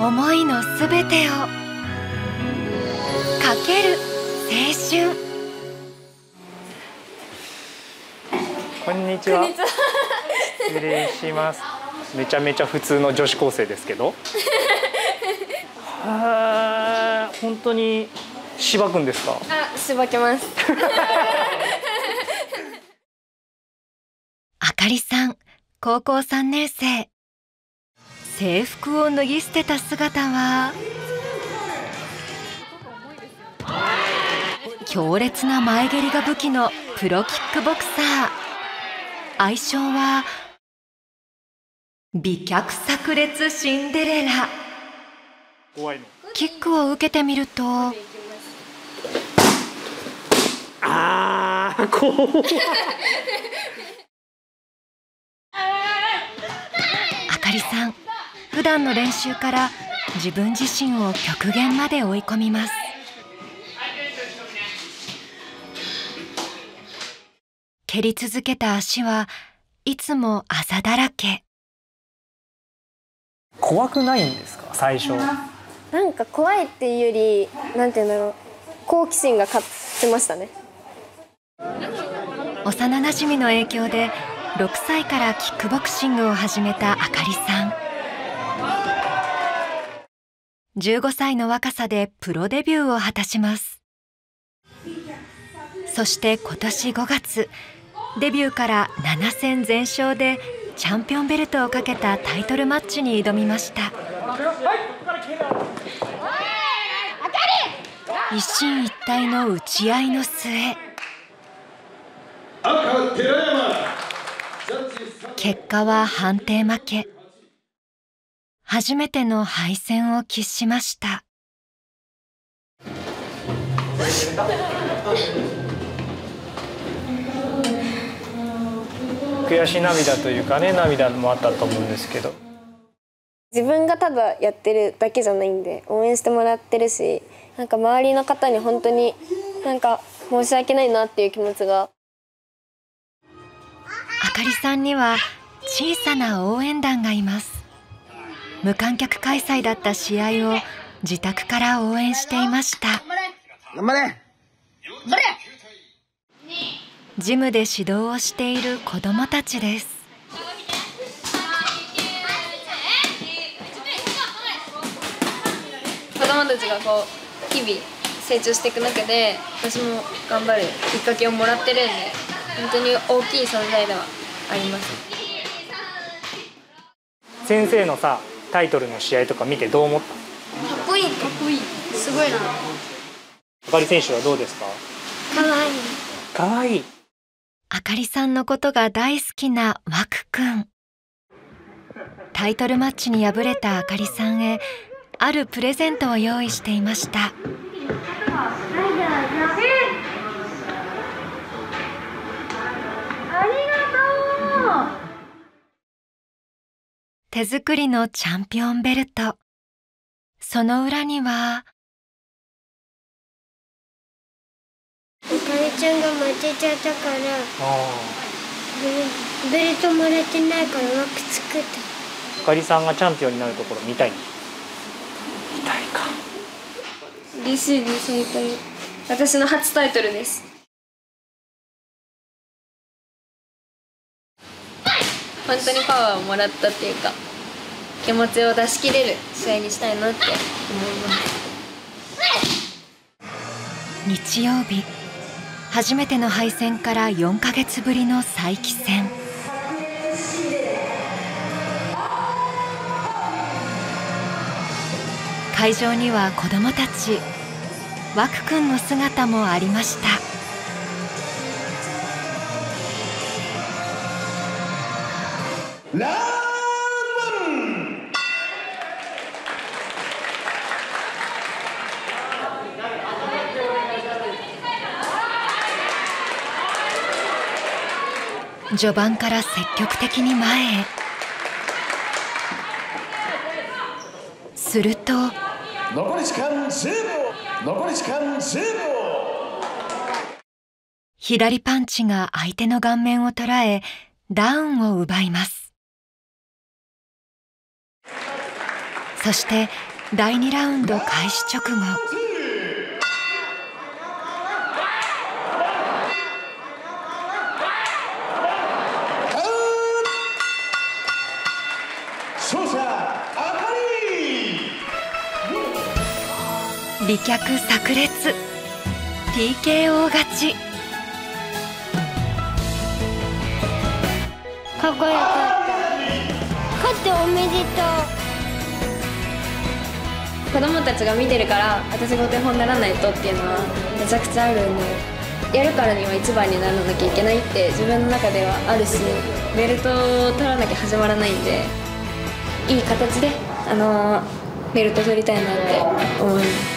思いのすべてをかける青春。 こんにちは。失礼します。めちゃめちゃ普通の女子高生ですけど。はあ、本当にしばくんですか？ あ、しばきます。 あかりさん、高校3年生。制服を脱ぎ捨てた姿は強烈な前蹴りが武器のプロキックボクサー。愛称は美脚炸裂シンデレラ。 怖いの。 キックを受けてみると、 ああ、怖い。 あかりさん、普段の練習から自分自身を極限まで追い込みます。蹴り続けた足はいつもあざだらけ。 怖くないんですか、最初？ なんか怖いっていうより、なんていうんだろう、好奇心が勝ってましたね。 幼なじみの影響で6歳からキックボクシングを始めたあかりさん。15歳の若さでプロデビューを果たします。そして今年5月、デビューから7戦全勝でチャンピオンベルトをかけたタイトルマッチに挑みました。一進一退の打ち合いの末、結果は判定負け。初めての敗戦を喫しました。 悔し涙というかね、涙もあったと思うんですけど。 自分がただやってるだけじゃないんで、応援してもらってるし、なんか周りの方に本当になんか申し訳ないなっていう気持ちが。 あかりさんには小さな応援団がいます。無観客開催だった試合を自宅から応援していました。 頑張れ！ ジムで指導をしている子どもたちです。 子供たちがこう日々成長していく中で、私も頑張るきっかけをもらってるんで、本当に大きい存在ではあります。 先生のさ、タイトルの試合とか見てどう思った？ かっこいい、かっこいい、すごいな。 あかり選手はどうですか？ かわいい。 かわいい。 あかりさんのことが大好きなわくくん。タイトルマッチに敗れたあかりさんへあるプレゼントを用意していました。手作りのチャンピオンベルト。その裏には、 あかりちゃんが負けちゃったから、ベルトもらってないから枠作った。 あかりさんがチャンピオンになるところ見たい。見たいか。 嬉しいです、本当に。私の初タイトルです。本当にパワーをもらったっていうか、気持ちを出し切れる試合にしたいなって思います。 日曜日、初めての敗戦から4ヶ月ぶりの再起戦。会場には子どもたち、わくくんの姿もありました。序盤から積極的に前へ。すると残り時間10秒。残り時間10秒。 左パンチが相手の顔面を捉え、ダウンを奪います。そして第2ラウンド開始直後、 勝者あかり。 美脚炸裂、 TKO 勝ち。 かっこよかった。勝っておめでとう。 子供たちが見てるから私がお手本にならないとっていうのはめちゃくちゃあるんで、やるからには一番にならなきゃいけないって自分の中ではあるし、ベルトを取らなきゃ始まらないんで、いい形でベルト取りたいなって思います。